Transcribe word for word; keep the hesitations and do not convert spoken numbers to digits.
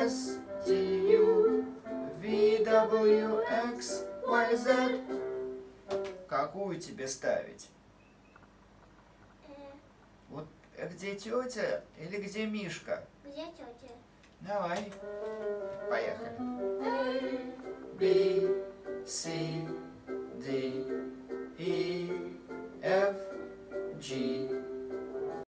S, T, U, V, W, X, Y, Z. Какую тебе ставить? Вот где тетя или где Мишка? Где тетя? Давай. Поехали. A, B, C,